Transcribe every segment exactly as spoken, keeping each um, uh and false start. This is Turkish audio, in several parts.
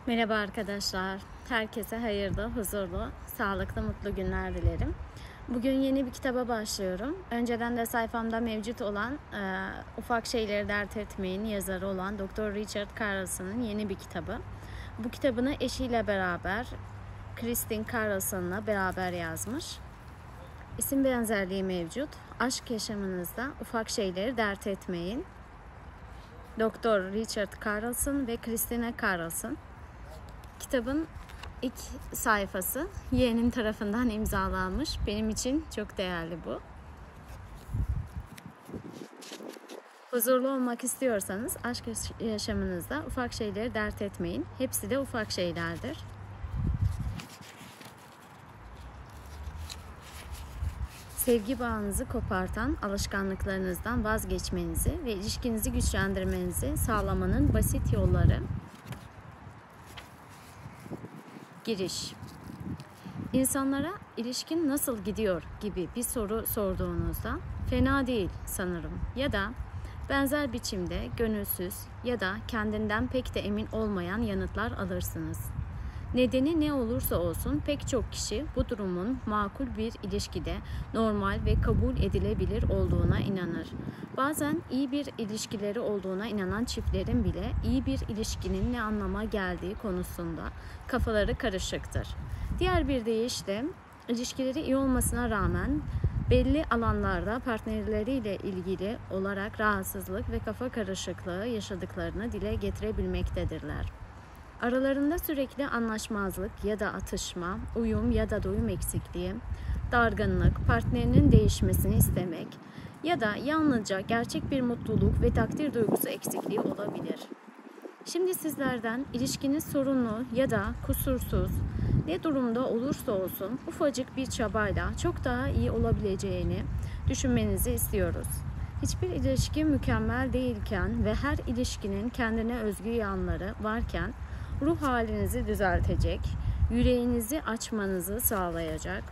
Merhaba arkadaşlar. Herkese hayırlı, huzurlu, sağlıklı, mutlu günler dilerim. Bugün yeni bir kitaba başlıyorum. Önceden de sayfamda mevcut olan e, Ufak Şeyleri Dert Etmeyin yazarı olan doktor Richard Carlson'ın yeni bir kitabı. Bu kitabını eşiyle beraber, Kristin Carlson'la beraber yazmış. İsim benzerliği mevcut. Aşk yaşamınızda ufak şeyleri dert etmeyin. doktor Richard Carlson ve Christina Carlson. Kitabın ilk sayfası yeğenim tarafından imzalanmış. Benim için çok değerli bu. Huzurlu olmak istiyorsanız aşk yaşamınızda ufak şeyleri dert etmeyin. Hepsi de ufak şeylerdir. Sevgi bağınızı kopartan alışkanlıklarınızdan vazgeçmenizi ve ilişkinizi güçlendirmenizi sağlamanın basit yolları. Giriş. İnsanlara ilişkin nasıl gidiyor gibi bir soru sorduğunuzda fena değil sanırım ya da benzer biçimde gönülsüz ya da kendinden pek de emin olmayan yanıtlar alırsınız. Nedeni ne olursa olsun pek çok kişi bu durumun makul bir ilişkide normal ve kabul edilebilir olduğuna inanır. Bazen iyi bir ilişkileri olduğuna inanan çiftlerin bile iyi bir ilişkinin ne anlama geldiği konusunda kafaları karışıktır. Diğer bir deyişle ilişkileri iyi olmasına rağmen belli alanlarda partnerleriyle ilgili olarak rahatsızlık ve kafa karışıklığı yaşadıklarını dile getirebilmektedirler. Aralarında sürekli anlaşmazlık ya da atışma, uyum ya da doyum eksikliği, dargınlık, partnerinin değişmesini istemek ya da yalnızca gerçek bir mutluluk ve takdir duygusu eksikliği olabilir. Şimdi sizlerden ilişkiniz sorunlu ya da kusursuz, ne durumda olursa olsun ufacık bir çabayla çok daha iyi olabileceğini düşünmenizi istiyoruz. Hiçbir ilişki mükemmel değilken ve her ilişkinin kendine özgü yanları varken, ruh halinizi düzeltecek, yüreğinizi açmanızı sağlayacak,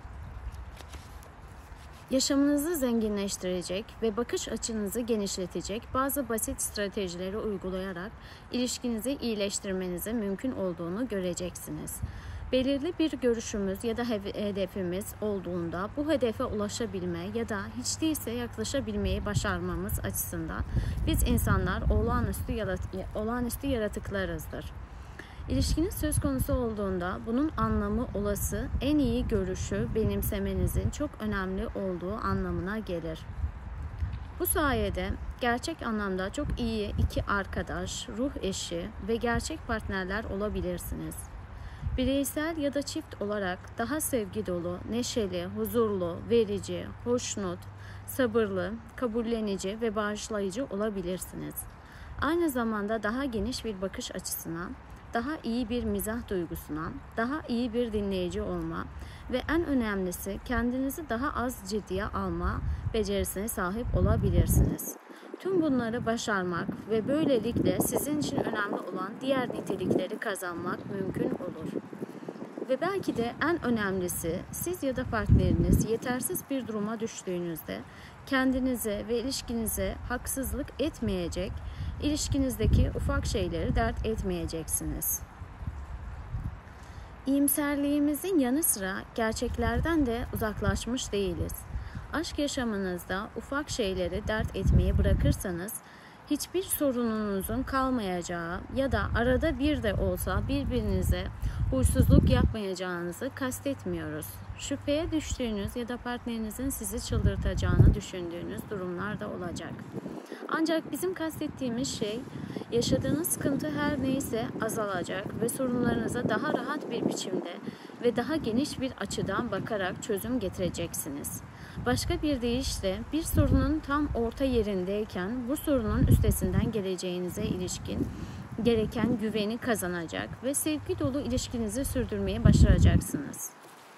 yaşamınızı zenginleştirecek ve bakış açınızı genişletecek bazı basit stratejileri uygulayarak ilişkinizi iyileştirmenize mümkün olduğunu göreceksiniz. Belirli bir görüşümüz ya da hedefimiz olduğunda bu hedefe ulaşabilme ya da hiç değilse yaklaşabilmeyi başarmamız açısından biz insanlar olağanüstü, yarat olağanüstü yaratıklarızdır. İlişkiniz söz konusu olduğunda bunun anlamı olası en iyi görüşü benimsemenizin çok önemli olduğu anlamına gelir. Bu sayede gerçek anlamda çok iyi iki arkadaş, ruh eşi ve gerçek partnerler olabilirsiniz. Bireysel ya da çift olarak daha sevgi dolu, neşeli, huzurlu, verici, hoşnut, sabırlı, kabullenici ve bağışlayıcı olabilirsiniz. Aynı zamanda daha geniş bir bakış açısına, daha iyi bir mizah duygusuna, daha iyi bir dinleyici olma ve en önemlisi kendinizi daha az ciddiye alma becerisine sahip olabilirsiniz. Tüm bunları başarmak ve böylelikle sizin için önemli olan diğer nitelikleri kazanmak mümkün olur. Ve belki de en önemlisi siz ya da partneriniz yetersiz bir duruma düştüğünüzde kendinize ve ilişkinize haksızlık etmeyecek, ilişkinizdeki ufak şeyleri dert etmeyeceksiniz. İyimserliğimizin yanı sıra gerçeklerden de uzaklaşmış değiliz. Aşk yaşamınızda ufak şeyleri dert etmeyi bırakırsanız hiçbir sorununuzun kalmayacağı ya da arada bir de olsa birbirinize huysuzluk yapmayacağınızı kastetmiyoruz. Şüpheye düştüğünüz ya da partnerinizin sizi çıldırtacağını düşündüğünüz durumlar da olacak. Ancak bizim kastettiğimiz şey yaşadığınız sıkıntı her neyse azalacak ve sorunlarınıza daha rahat bir biçimde ve daha geniş bir açıdan bakarak çözüm getireceksiniz. Başka bir deyişle bir sorunun tam orta yerindeyken bu sorunun üstesinden geleceğinize ilişkin gereken güveni kazanacak ve sevgi dolu ilişkinizi sürdürmeye başaracaksınız.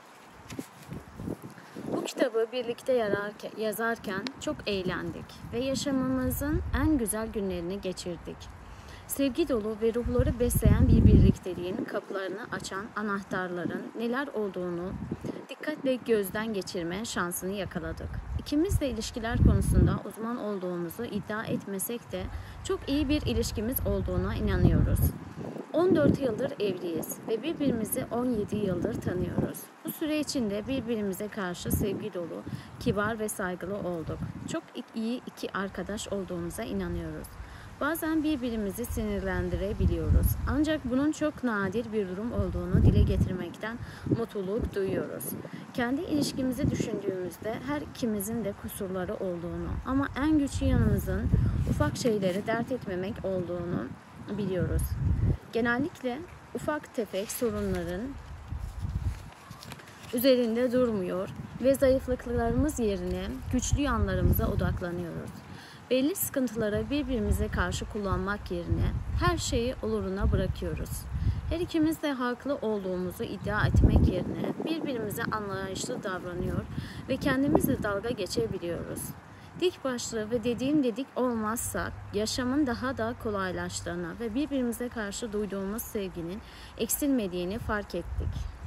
Bu kitabı birlikte yazarken çok eğlendik ve yaşamımızın en güzel günlerini geçirdik. Sevgi dolu ve ruhları besleyen bir birlikteliğin kapılarını açan anahtarların neler olduğunu dikkatle gözden geçirme şansını yakaladık. İkimiz de ilişkiler konusunda uzman olduğumuzu iddia etmesek de çok iyi bir ilişkimiz olduğuna inanıyoruz. on dört yıldır evliyiz ve birbirimizi on yedi yıldır tanıyoruz. Bu süre içinde birbirimize karşı sevgi dolu, kibar ve saygılı olduk. Çok iyi iki arkadaş olduğumuza inanıyoruz. Bazen birbirimizi sinirlendirebiliyoruz. Ancak bunun çok nadir bir durum olduğunu dile getirmekten mutluluk duyuyoruz. Kendi ilişkimizi düşündüğümüzde her ikimizin de kusurları olduğunu ama en güçlü yanımızın ufak şeyleri dert etmemek olduğunu biliyoruz. Genellikle ufak tefek sorunların üzerinde durmuyor ve zayıflıklarımız yerine güçlü yanlarımıza odaklanıyoruz. Belli sıkıntıları birbirimize karşı kullanmak yerine her şeyi oluruna bırakıyoruz. Her ikimiz de haklı olduğumuzu iddia etmek yerine birbirimize anlayışlı davranıyor ve kendimizle dalga geçebiliyoruz. Dik başlı ve dediğim dedik olmazsak yaşamın daha da kolaylaştığını ve birbirimize karşı duyduğumuz sevginin eksilmediğini fark ettik.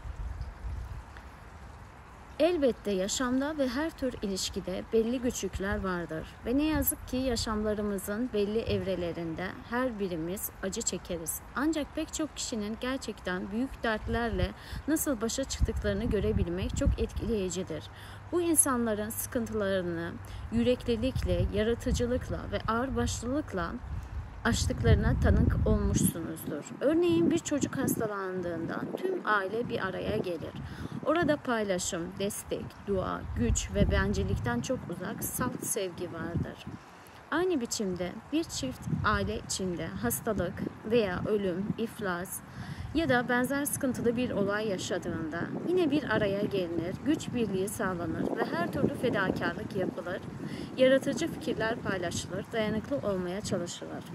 Elbette yaşamda ve her tür ilişkide belli güçlükler vardır ve ne yazık ki yaşamlarımızın belli evrelerinde her birimiz acı çekeriz. Ancak pek çok kişinin gerçekten büyük dertlerle nasıl başa çıktıklarını görebilmek çok etkileyicidir. Bu insanların sıkıntılarını yüreklilikle, yaratıcılıkla ve ağırbaşlılıkla aştıklarına tanık olmuşsunuzdur. Örneğin bir çocuk hastalandığında tüm aile bir araya gelir. Orada paylaşım, destek, dua, güç ve bencillikten çok uzak salt sevgi vardır. Aynı biçimde bir çift aile içinde hastalık veya ölüm, iflas ya da benzer sıkıntılı bir olay yaşadığında yine bir araya gelinir, güç birliği sağlanır ve her türlü fedakarlık yapılır, yaratıcı fikirler paylaşılır, dayanıklı olmaya çalışılır.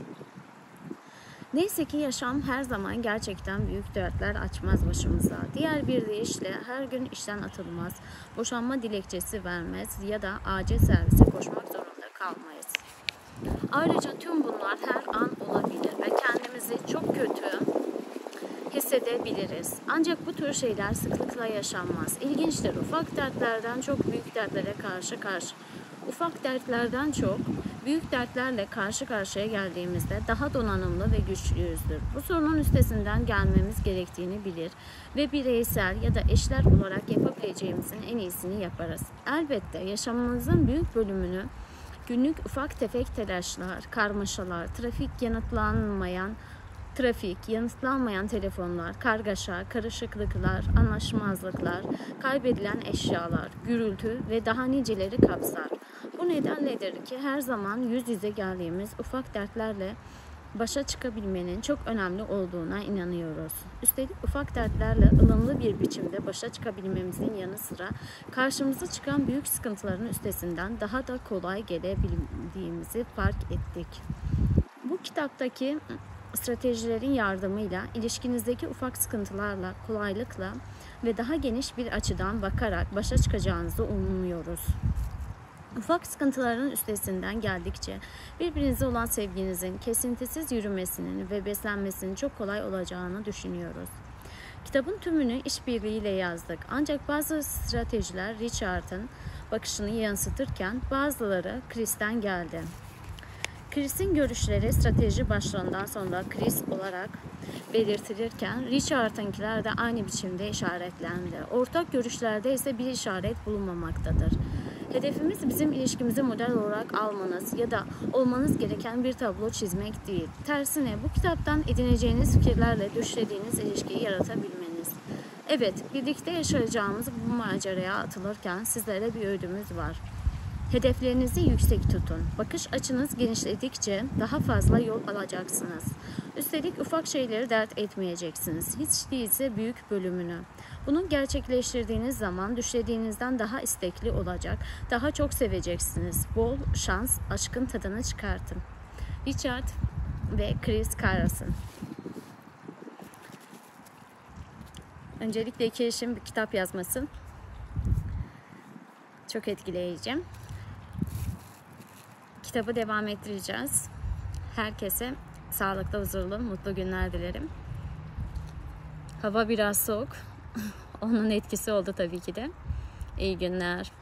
Neyse ki yaşam her zaman gerçekten büyük dertler açmaz başımıza. Diğer bir deyişle her gün işten atılmaz, boşanma dilekçesi vermez ya da acil servise koşmak zorunda kalmayız. Ayrıca tüm bunlar her an olabilir ve kendimizi çok kötü hissedebiliriz. Ancak bu tür şeyler sıklıkla yaşanmaz. İlginçtir. Ufak dertlerden çok büyük dertlere karşı karşı Ufak dertlerden çok büyük dertlerle karşı karşıya geldiğimizde daha donanımlı ve güçlüyüzdür. Bu sorunun üstesinden gelmemiz gerektiğini bilir ve bireysel ya da eşler olarak yapabileceğimizin en iyisini yaparız. Elbette yaşamımızın büyük bölümünü günlük ufak tefek telaşlar, karmaşalar, trafik yanıtlanmayan Trafik, yanıtlanmayan telefonlar, kargaşa, karışıklıklar, anlaşmazlıklar, kaybedilen eşyalar, gürültü ve daha niceleri kapsar. Bu nedenledir ki her zaman yüz yüze geldiğimiz ufak dertlerle başa çıkabilmenin çok önemli olduğuna inanıyoruz. Üstelik ufak dertlerle ılımlı bir biçimde başa çıkabilmemizin yanı sıra karşımıza çıkan büyük sıkıntıların üstesinden daha da kolay gelebildiğimizi fark ettik. Bu kitaptaki stratejilerin yardımıyla ilişkinizdeki ufak sıkıntılarla kolaylıkla ve daha geniş bir açıdan bakarak başa çıkacağınızı umuyoruz. Ufak sıkıntıların üstesinden geldikçe birbirinize olan sevginizin kesintisiz yürümesinin ve beslenmesinin çok kolay olacağını düşünüyoruz. Kitabın tümünü işbirliğiyle yazdık. Ancak bazı stratejiler Richard'ın bakışını yansıtırken bazıları Chris'ten geldi. Chris'in görüşleri strateji başlığından sonra Chris olarak belirtilirken Richard'ınkiler de aynı biçimde işaretlendi. Ortak görüşlerde ise bir işaret bulunmamaktadır. Hedefimiz bizim ilişkimizi model olarak almanız ya da olmanız gereken bir tablo çizmek değil. Tersine bu kitaptan edineceğiniz fikirlerle düşlediğiniz ilişkiyi yaratabilmeniz. Evet, birlikte yaşayacağımız bu maceraya atılırken sizlere bir öğüdümüz var. Hedeflerinizi yüksek tutun. Bakış açınız genişledikçe daha fazla yol alacaksınız. Üstelik ufak şeyleri dert etmeyeceksiniz. Hiç değilse büyük bölümünü. Bunu gerçekleştirdiğiniz zaman düşlediğinizden daha istekli olacak, daha çok seveceksiniz. Bol şans, aşkın tadını çıkartın. Richard ve Chris Carson. Öncelikle iki eşim bir kitap yazması çok etkileyici. Kitabı devam ettireceğiz. Herkese sağlıklı, huzurlu, mutlu günler dilerim. Hava biraz soğuk. Onun etkisi oldu tabii ki de. İyi günler.